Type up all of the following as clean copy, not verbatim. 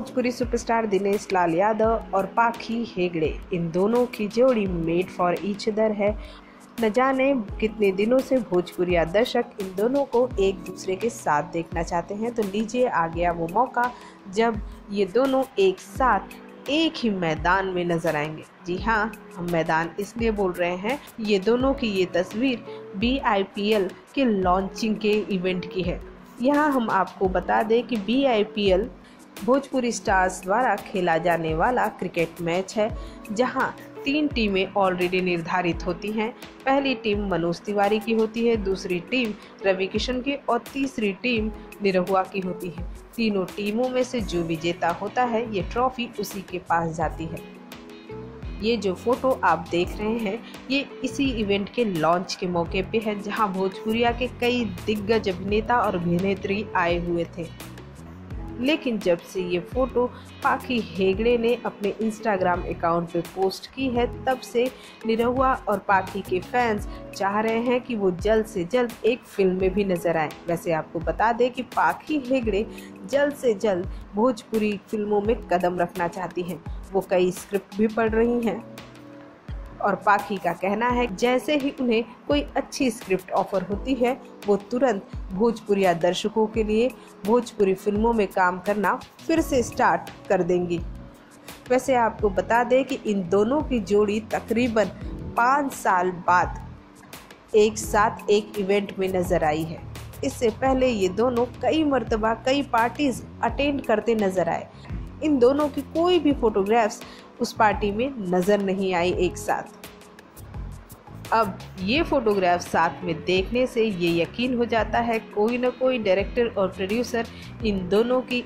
Bhojpuri superstar Dinesh Lal Yadav और पाखी हेगड़े, इन दोनों की जोड़ी मेड फॉर ईच अदर है। न जाने कितने दिनों से भोजपुरिया दर्शक इन दोनों को एक दूसरे के साथ देखना चाहते हैं, तो लीजिए आ गया वो मौका जब ये दोनों एक साथ एक ही मैदान में नजर आएंगे। जी हाँ, हम मैदान इसलिए बोल रहे हैं, ये दोनों की ये तस्वीर BIPL के लॉन्चिंग के इवेंट की है। यहाँ हम आपको बता दें कि BIPL भोजपुरी स्टार्स द्वारा खेला जाने वाला क्रिकेट मैच है, जहाँ 3 टीमें ऑलरेडी निर्धारित होती हैं। पहली टीम मनोज तिवारी की होती है, दूसरी टीम रवि किशन की और तीसरी टीम निरहुआ की होती है। तीनों टीमों में से जो विजेता होता है, ये ट्रॉफी उसी के पास जाती है। ये जो फोटो आप देख रहे हैं, ये इसी इवेंट के लॉन्च के मौके पे है, जहां भोजपुरिया के कई दिग्गज अभिनेता और अभिनेत्री आए हुए थे। लेकिन जब से ये फोटो पाखी हेगड़े ने अपने इंस्टाग्राम अकाउंट पे पोस्ट की है, तब से निरहुआ और पाखी के फैंस चाह रहे हैं कि वो जल्द से जल्द एक फिल्म में भी नजर आए। वैसे आपको बता दें कि पाखी हेगड़े जल्द से जल्द भोजपुरी फिल्मों में कदम रखना चाहती हैं। वो कई स्क्रिप्ट भी पढ़ रही हैं और पाखी का कहना है जैसे ही उन्हें कोई अच्छी स्क्रिप्ट ऑफर होती है, वो तुरंत भोजपुरिया दर्शकों के लिए भोजपुरी फिल्मों में काम करना फिर से स्टार्ट कर देंगी। वैसे आपको बता दें कि इन दोनों की जोड़ी तकरीबन 5 साल बाद एक साथ एक इवेंट में नजर आई है। इससे पहले ये दोनों कई मर्तबा कई पार्टीज अटेंड करते नजर आए। इन दोनों की कोई भी फोटोग्राफ्स उस पार्टी में नजर नहीं आई एक साथ। अब ये फोटोग्राफ साथ में देखने से ये यकीन हो जाता है कोई न कोई डायरेक्टर और प्रोड्यूसर इन दोनों की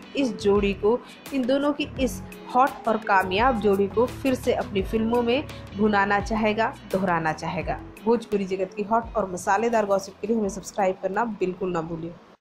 इस हॉट और कामयाब जोड़ी को फिर से अपनी फिल्मों में भुनाना चाहेगा, दोहराना चाहेगा। भोजपुरी जगत की हॉट और मसालेदार गॉसिप के लिए हमें सब्सक्राइब करना बिल्कुल ना भूलिए।